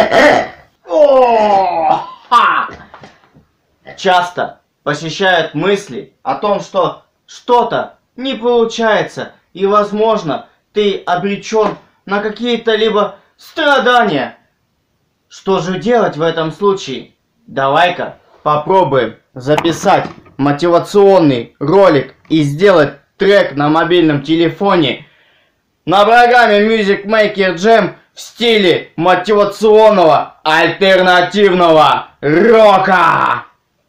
Часто посещают мысли о том, что что-то не получается, и, возможно, ты обречен на какие-то либо страдания. Что же делать в этом случае? Давай-ка попробуем записать мотивационный ролик и сделать трек на мобильном телефоне на программе Music Maker Jam в стиле мотивационного альтернативного рока.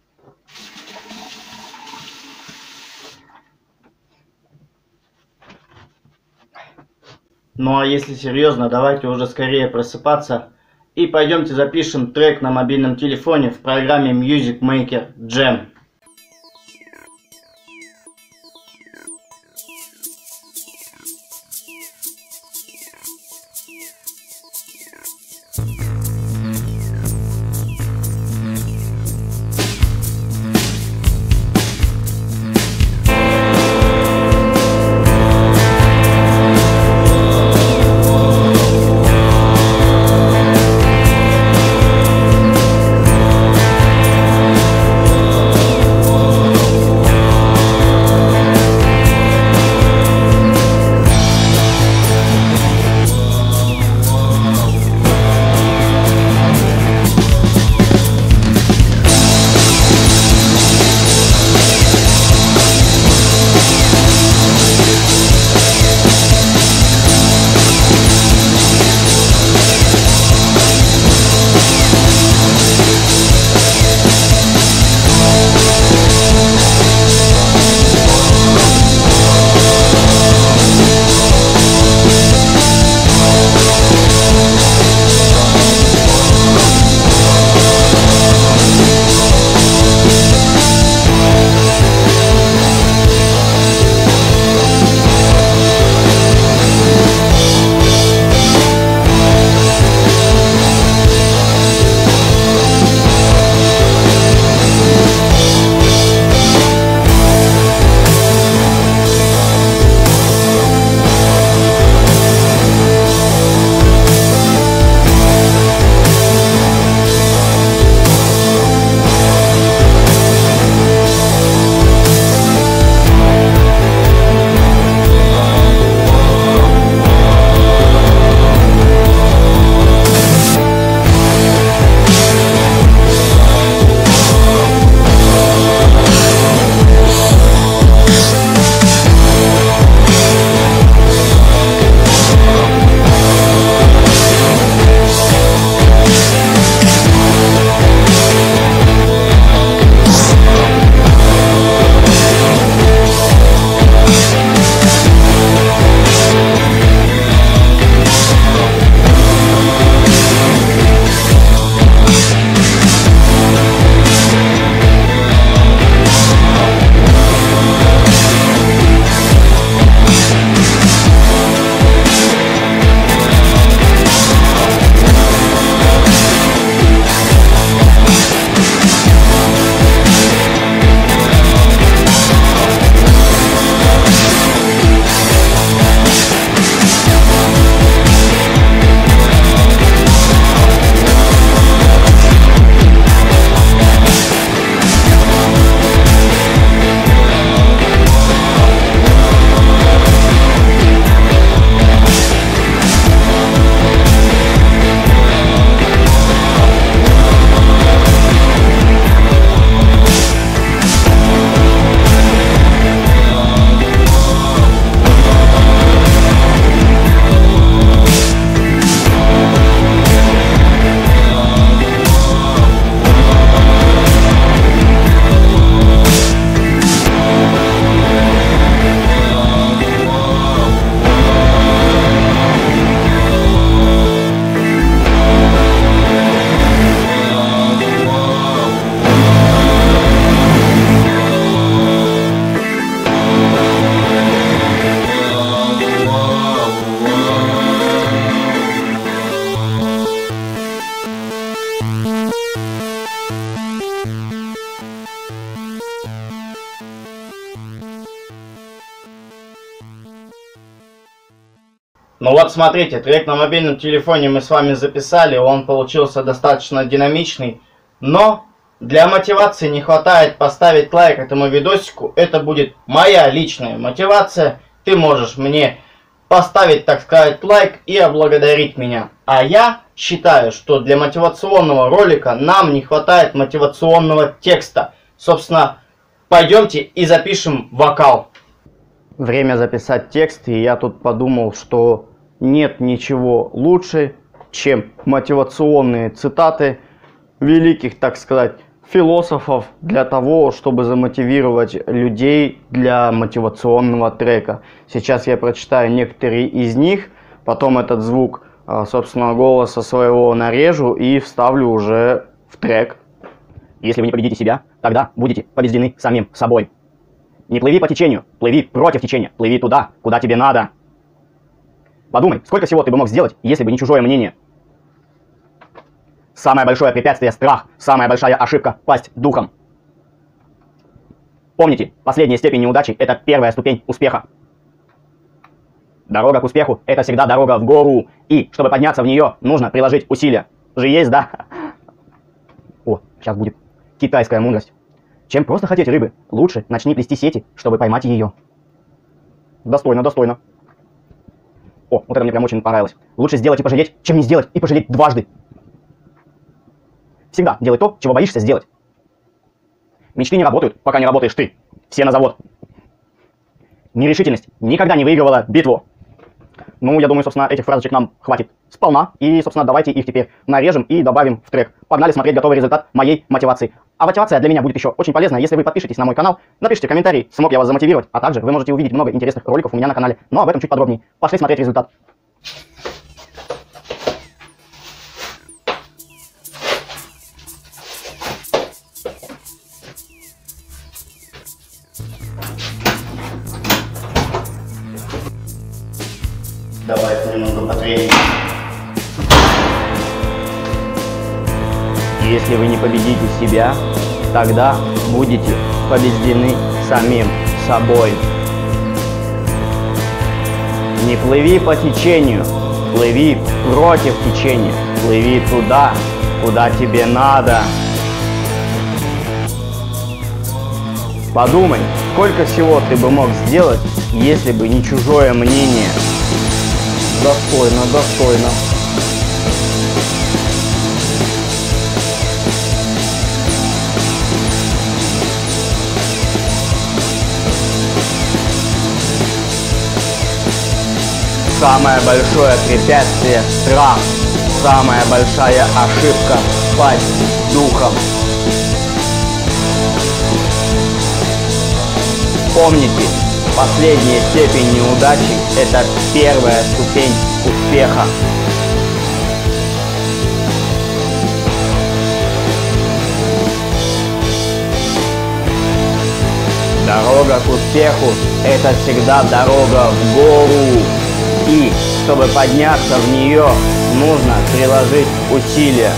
Ну а если серьезно, давайте уже скорее просыпаться и пойдемте запишем трек на мобильном телефоне в программе Music Maker Jam. Ну вот смотрите, трек на мобильном телефоне мы с вами записали, он получился достаточно динамичный, но для мотивации не хватает поставить лайк этому видосику, это будет моя личная мотивация, ты можешь мне поставить, так сказать, лайк и облагодарить меня. А я считаю, что для мотивационного ролика нам не хватает мотивационного текста. Собственно, пойдемте и запишем вокал. Время записать текст, и я тут подумал, что нет ничего лучше, чем мотивационные цитаты великих, так сказать, философов для того, чтобы замотивировать людей для мотивационного трека. Сейчас я прочитаю некоторые из них, потом этот звук, собственно, голоса своего нарежу и вставлю уже в трек. Если вы не победите себя, тогда будете побеждены самим собой. Не плыви по течению, плыви против течения, плыви туда, куда тебе надо. Подумай, сколько всего ты бы мог сделать, если бы не чужое мнение. Самое большое препятствие – страх, самая большая ошибка – пасть духом. Помните, последняя степень неудачи – это первая ступень успеха. Дорога к успеху – это всегда дорога в гору, и чтобы подняться в нее, нужно приложить усилия. Же есть, да? О, сейчас будет китайская мудрость. Чем просто хотеть рыбы, лучше начни плести сети, чтобы поймать ее. Достойно, достойно. О, вот это мне прям очень понравилось. Лучше сделать и пожалеть, чем не сделать и пожалеть дважды. Всегда делай то, чего боишься сделать. Мечты не работают, пока не работаешь ты. Все на завод. Нерешительность никогда не выигрывала битву. Ну, я думаю, собственно, этих фразочек нам хватит сполна. И, собственно, давайте их теперь нарежем и добавим в трек. Погнали смотреть готовый результат моей мотивации. А мотивация для меня будет еще очень полезна, если вы подпишетесь на мой канал, напишите комментарий, смог я вас замотивировать, а также вы можете увидеть много интересных роликов у меня на канале, но об этом чуть подробнее. Пошли смотреть результат. Давайте немного потреним. Если вы не победите себя, тогда будете побеждены самим собой. Не плыви по течению, плыви против течения, плыви туда, куда тебе надо. Подумай, сколько всего ты бы мог сделать, если бы не чужое мнение. Достойно, достойно. Самое большое препятствие – страх. Самая большая ошибка – пасть духом. Помните, последняя степень неудачи – это первая ступень успеха. Дорога к успеху – это всегда дорога в гору. И, чтобы подняться в нее, нужно приложить усилия.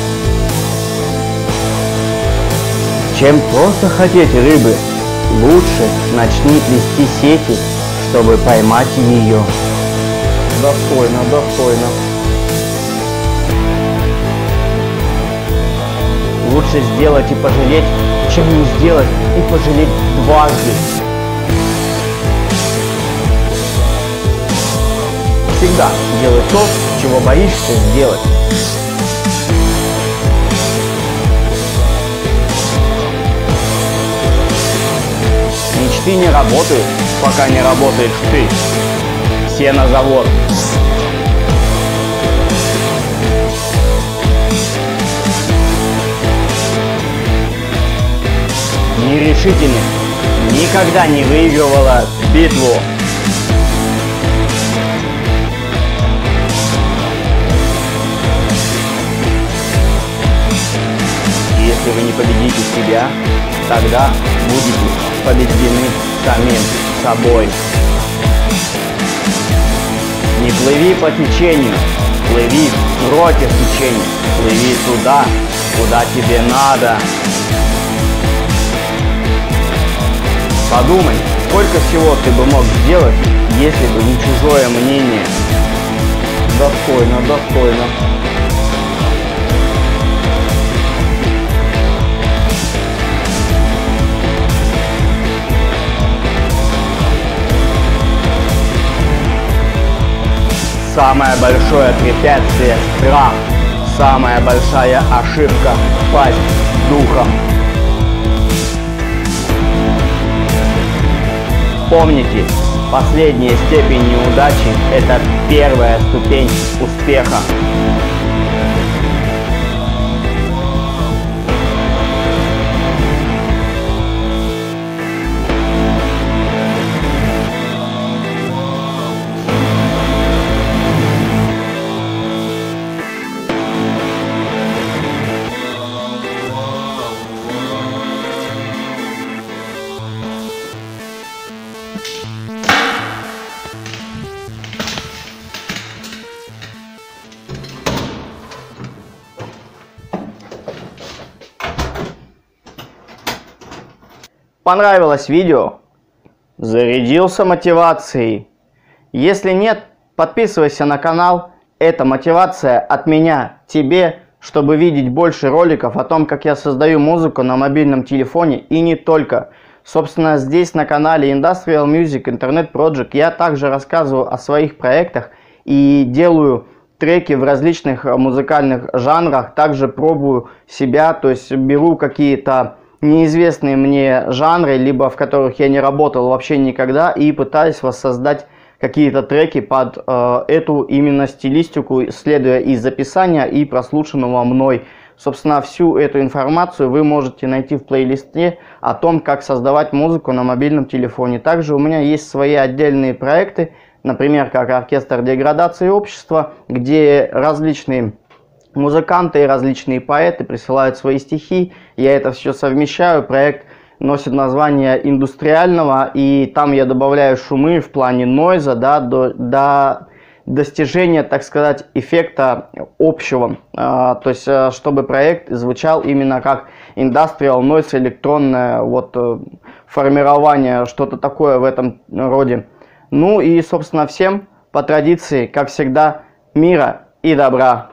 Чем просто хотеть рыбы, лучше начни плести сети, чтобы поймать ее. Достойно, достойно. Лучше сделать и пожалеть, чем не сделать и пожалеть дважды. Всегда делай то, чего боишься сделать. Мечты не работают, пока не работаешь ты. Все на завод. Нерешительность никогда не выигрывала битву. Если вы не победите себя, тогда будете побеждены самим собой. Не плыви по течению, плыви против течения, плыви туда, куда тебе надо. Подумай, сколько всего ты бы мог сделать, если бы не чужое мнение. Достойно, достойно. Самое большое препятствие – страх. Самая большая ошибка – пасть духом. Помните, последняя степень неудачи – это первая ступень успеха. Понравилось видео? Зарядился мотивацией? Если нет, подписывайся на канал. Это мотивация от меня тебе, чтобы видеть больше роликов о том, как я создаю музыку на мобильном телефоне и не только. Собственно, здесь на канале Industrial Music Internet Project я также рассказываю о своих проектах и делаю треки в различных музыкальных жанрах. Также пробую себя, то есть беру какие-то неизвестные мне жанры, либо в которых я не работал вообще никогда, и пытаюсь воссоздать какие-то треки под эту именно стилистику, следуя из описания и прослушанного мной. Собственно, всю эту информацию вы можете найти в плейлисте о том, как создавать музыку на мобильном телефоне. Также у меня есть свои отдельные проекты, например, как оркестр деградации общества, где различные музыканты и различные поэты присылают свои стихи, я это все совмещаю. Проект носит название индустриального, и там я добавляю шумы в плане нойза, да, до достижения, так сказать, эффекта общего. То есть, чтобы проект звучал именно как industrial noise, электронное вот формирование, что-то такое в этом роде. Ну и, собственно, всем по традиции, как всегда, мира и добра.